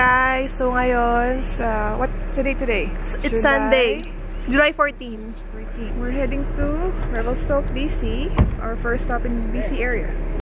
guys! So ngayon, what's the day today? It's Sunday, July 14. We're heading to Revelstoke, BC, our first stop in BC area.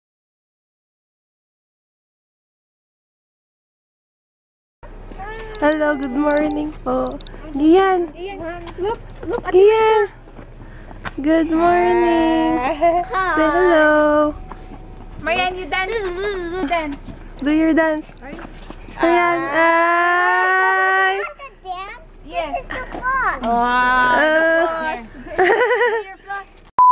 Hello, good morning po. Gian! Look at Gian! Good morning! Say hello! Marianne, you dance! Dance! Do your dance! Marianne! Ay! Want to dance? Yes. This is the floss. Wow! Your floss!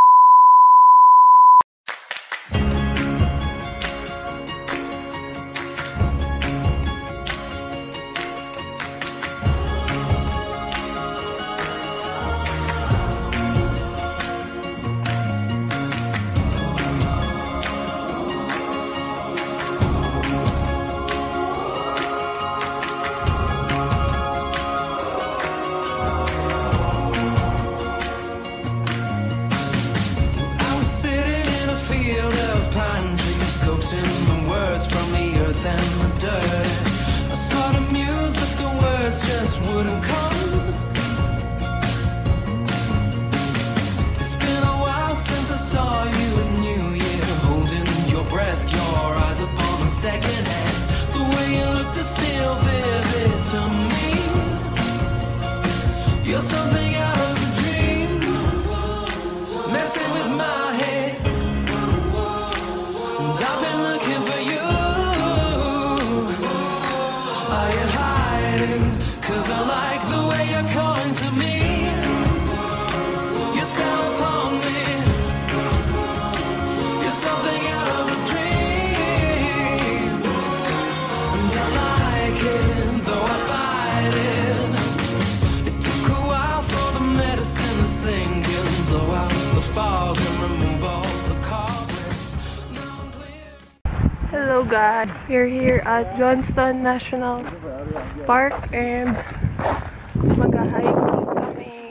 Hello guys, we're here at Johnston National Park and mag-hiking kami.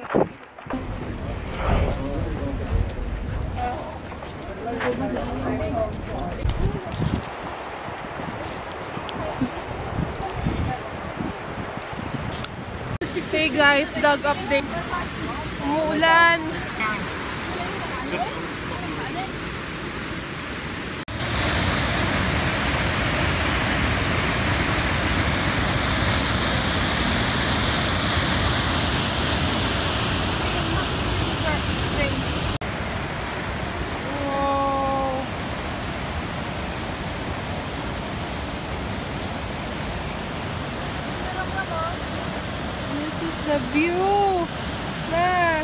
Hey guys, vlog update. Umuulan. This is the view. Ma.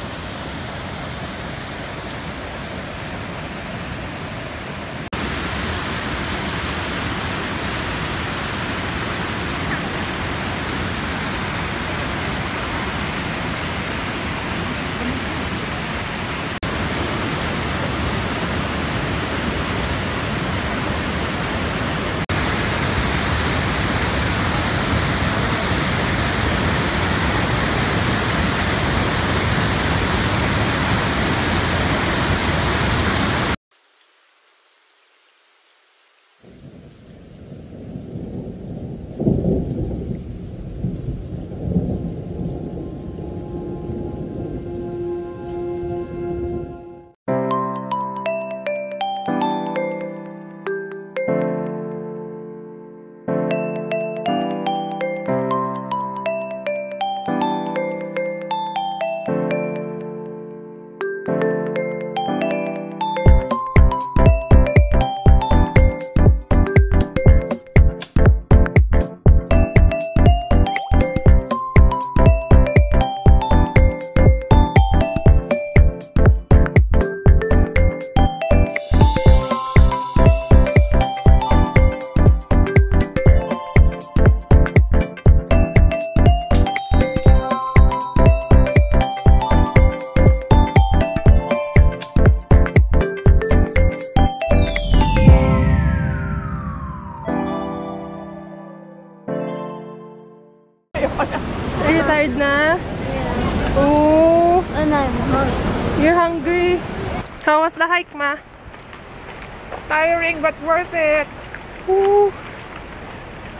Are you tired na? Yeah. Oh. And I'm hungry. You're hungry. How was the hike, Ma? Tiring but worth it. Ooh.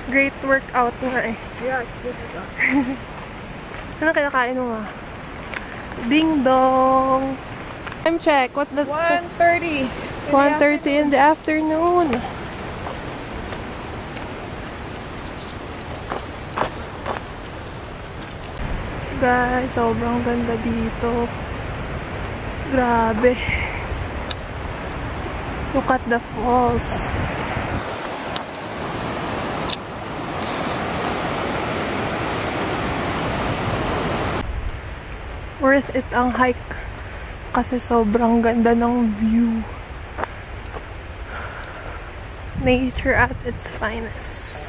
Great workout nga eh. Yeah, good. Ano kinakain mo nga? Ding dong! Time check. What the... 1:30. 1:30 in the afternoon. Guys, sobrang ganda dito. Grabe. Look at the falls. Worth it ang hike kasi sobrang ganda ng view. Nature at its finest.